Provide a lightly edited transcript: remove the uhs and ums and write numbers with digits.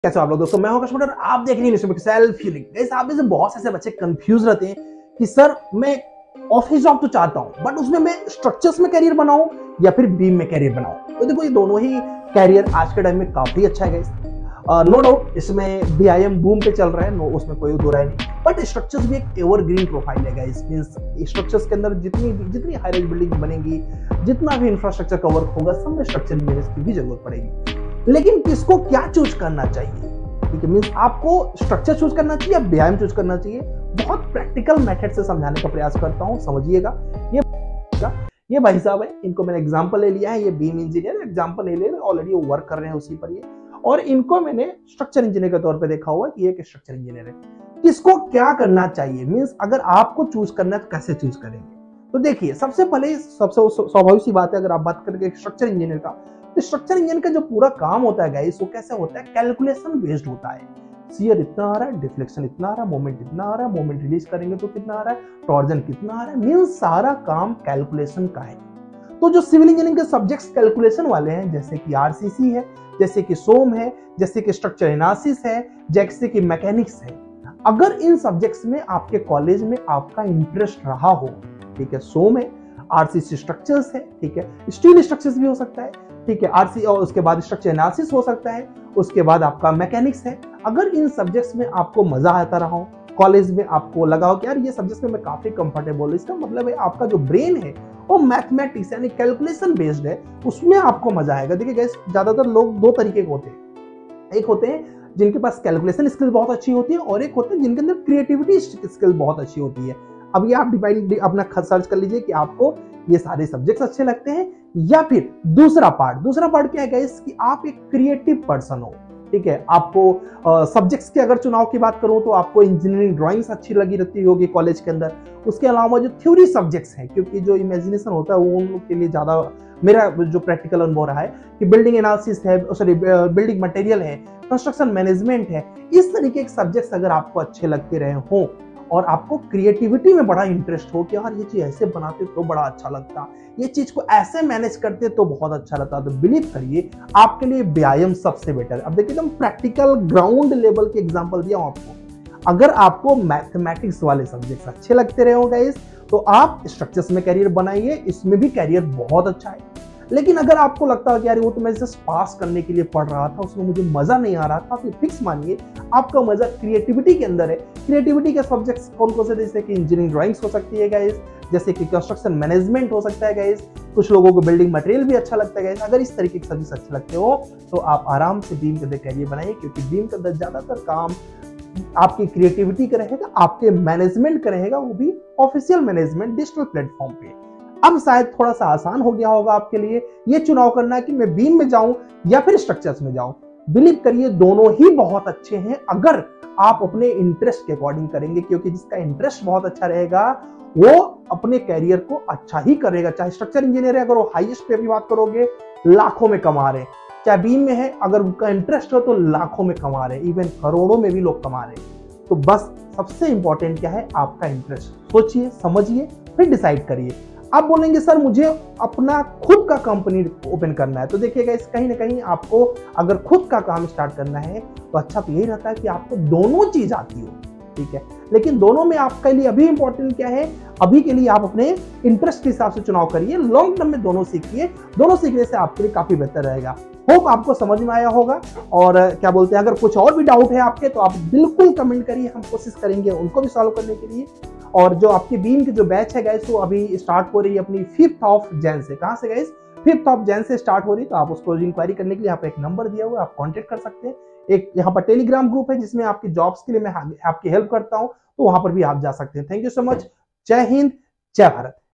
कैसे हो आप लोग दोस्तों, मैं हूं कश्मीर। आप देख रहे हैं सेल्फ हीलिंग। गाइस, आप में से बहुत ऐसे बच्चे कंफ्यूज रहते हैं कि सर मैं ऑफिस जॉब तो चाहता हूं, बट उसमें मैं स्ट्रक्चर्स में कैरियर बनाऊं या फिर बीम में कैरियर बनाऊं। तो देखो, ये दोनों ही कैरियर आज के टाइम में काफी अच्छा है गाइस। नो डाउट इसमें बीआईएम बूम पे चल रहा है, नो उसमें कोई दो राय नहीं। बट स्ट्रक्चर्स भी एक एवरग्रीन प्रोफाइल है गाइस। मींस स्ट्रक्चर्स के अंदर जितनी हाई राइज बिल्डिंग बनेगी, जितना भी इंफ्रास्ट्रक्चर कवर होगा, सब में स्ट्रक्चर इंजीनियर्स की भी जरूरत पड़ेगी। लेकिन किसको क्या चूज करना चाहिए? ठीक है, मींस आपको स्ट्रक्चर चूज करना चाहिए या बीआईएम चूज करना चाहिए? बहुत प्रैक्टिकल मेथड से समझाने का प्रयास करता हूं, समझिएगा। ये भाई साहब है, इनको मैंने एग्जांपल ले लिया है। ये बीम इंजीनियर एग्जांपल ले रहे, ऑलरेडी वो वर्क कर रहे हैं उसी पर ये, और इनको मैंने स्ट्रक्चर इंजीनियर के तौर पे देखा हुआ है कि ये एक स्ट्रक्चर इंजीनियर है। किसको क्या करना चाहिए, मींस अगर आपको चूज करना है तो कैसे चूज करेंगे? तो देखिए, सबसे पहले सबसे स्वाभाविक सी बात है, अगर आप बात करेंगे स्ट्रक्चर इंजीनियर का, तो स्ट्रक्चर इंजीनियर का जो पूरा काम होता है गाइस, वो कैसे होता है? कैलकुलेशन बेस्ड होता है। शियर इतना आ रहा है, डिफ्लेक्शन इतना आ रहा है, मोमेंट इतना आ रहा है, मोमेंट रिलीज करेंगे तो कितना आ रहा है, टॉर्जन कितना आ रहा है, मींस सारा काम कैलकुलेशन का है। तो जो सिविल इंजीनियरिंग के सब्जेक्ट्स कैलकुलेशन वाले हैं, जैसे कि आरसीसी है, जैसे कि सोम है, जैसे कि स्ट्रक्चर एनालिसिस है, जैसे कि मैकेनिक्स है, अगर इन सब्जेक्ट्स में आपके कॉलेज में आपका इंटरेस्ट रहा हो, ठीक है, सोम है, आरसीसी स्ट्रक्चर्स है, ठीक है, स्टील स्ट्रक्चर्स भी हो सकता है, ठीक है, आरसी, और उसके बाद स्ट्रक्चर एनालिसिस हो सकता है, उसके बाद आपका मैकेनिक्स है। अगर इन सब्जेक्ट्स में आपको मजा आता रहा हो, कॉलेज में आपको लगा हो कि यार ये सब्जेक्ट्स में मैं काफी कंफर्टेबल हूं, इसका मतलब है आपका जो ब्रेन है वो मैथमेटिक्स यानी कैलकुलेशन बेस्ड है, उसमें आपको मजा आएगा। देखिए गाइस, ज्यादातर लोग दो तरीके के होते हैं। एक होते हैं जिनके पास कैलकुलेशन स्किल बहुत अच्छी होती है, और एक होते हैं जिनके अंदर क्रिएटिविटी स्किल बहुत अच्छी होती है। अब ये आप डिवाइड अपना सर्च कर लीजिए कि आपको ये सारे सब्जेक्ट्स अच्छे लगते हैं, या फिर दूसरा पार्ट क्या है गाइस, कि आप एक क्रिएटिव पर्सन हो। ठीक है, आपको सब्जेक्ट्स के अगर चुनाव की बात करूं तो आपको इंजीनियरिंग ड्राइंग्स अच्छी लगी रहती होगी कॉलेज के अंदर। उसके अलावा जो थ्योरी सब्जेक्ट्स हैं, क्योंकि जो इमेजिनेशन होता है वो उन लोग के लिए ज्यादा, मेरा जो प्रैक्टिकल अनुभव रहा है कि बिल्डिंग एनालिसिस है, सॉरी बिल्डिंग मटेरियल है, कंस्ट्रक्शन मैनेजमेंट है, इस तरीके के सब्जेक्ट्स अगर आपको अच्छे लगते रहे हों और आपको क्रिएटिविटी में बड़ा इंटरेस्ट हो कि यार ये चीज ऐसे बनाते तो बड़ा अच्छा लगता, ये चीज को ऐसे मैनेज करते तो बहुत अच्छा लगता, तो बिलीव करिए आपके लिए व्यायाम सबसे बेटर है। अब देखिए, एकदम प्रैक्टिकल ग्राउंड लेवल के एग्जांपल दिया हूं आपको। अगर आपको मैथमेटिक्स वाले सब्जेक्ट्स अच्छे लगते रहे हो गाइस, तो आप स्ट्रक्चर्स में कैरियर बनाइए, इसमें भी कैरियर बहुत अच्छा है। लेकिन अगर आपको लगता है कि यार वो तो मैं जस्ट पास करने के लिए पढ़ रहा था, उसमें मुझे मजा नहीं आ रहा था, फिर फिक्स मानिए आपका मजा क्रिएटिविटी के अंदर है। क्रिएटिविटी के सब्जेक्ट्स कौन कौन से? जैसे कि इंजीनियरिंग ड्राइंग्स हो सकती है गाइस, जैसे कि कंस्ट्रक्शन मैनेजमेंट हो सकता है गाइस, कुछ लोगों को बिल्डिंग मटेरियल भी अच्छा लगता है गाइस। अगर इस तरीके के सब्जेक्ट्स अच्छे लगते हो तो आप आराम से बीम के अंदर कैरियर बनाइए, क्योंकि बीम के अंदर ज्यादातर काम आपकी क्रिएटिविटी का रहेगा, आपके मैनेजमेंट का रहेगा, वो भी ऑफिशियल मैनेजमेंट डिजिटल प्लेटफॉर्म पे। अब शायद थोड़ा सा आसान हो गया होगा आपके लिए ये चुनाव करना कि मैं बीम में जाऊं या फिर स्ट्रक्चर्स में जाऊं। बिलीव करिए, दोनों ही बहुत अच्छे हैं अगर आप अपने इंटरेस्ट के अकॉर्डिंग करेंगे, क्योंकि जिसका इंटरेस्ट बहुत अच्छा रहेगा वो अपने कैरियर को अच्छा ही करेगा। चाहे स्ट्रक्चर इंजीनियर है, अगर वो हाईएस्ट पे भी बात करोगे लाखों में कमा रहे हैं, चाहे बीम में है, अगर उनका इंटरेस्ट हो तो लाखों में कमा रहे हैं, इवन करोड़ों में भी लोग कमा रहे हैं। तो बस सबसे इंपॉर्टेंट क्या है? आपका इंटरेस्ट। सोचिए, समझिए, फिर डिसाइड करिए। आप बोलेंगे सर मुझे अपना खुद का कंपनी ओपन करना है, तो देखिएगा इस कहीं ना कहीं आपको अगर खुद का काम स्टार्ट करना है तो अच्छा तो यही रहता है कि आपको दोनों चीज आती हो, ठीक है। लेकिन दोनों में आपके लिए अभी इंपॉर्टेंट क्या है? अभी के लिए आप अपने इंटरेस्ट के हिसाब से चुनाव करिए, लॉन्ग टर्म में दोनों सीखिए, दोनों सीखने से आपके लिए काफी बेहतर रहेगा। होप आपको समझ में आया होगा। और क्या बोलते हैं, अगर कुछ और भी डाउट है आपके तो आप बिल्कुल कमेंट करिए, हम कोशिश करेंगे उनको भी सॉल्व करने के लिए। और जो आपकी बीम की जो बैच है गाइस, वो अभी स्टार्ट हो रही है अपनी 5th ऑफ जैन से। कहां से गाइस? 5th ऑफ जैन से स्टार्ट हो रही है। तो आप उसको इंक्वायरी करने के लिए यहाँ पे एक नंबर दिया हुआ है, आप कांटेक्ट कर सकते हैं। एक यहाँ पर टेलीग्राम ग्रुप है जिसमें आपकी जॉब्स के लिए मैं आपकी हेल्प करता हूँ, तो वहां पर भी आप जा सकते हैं। Thank you so much. जय हिंद, जय भारत।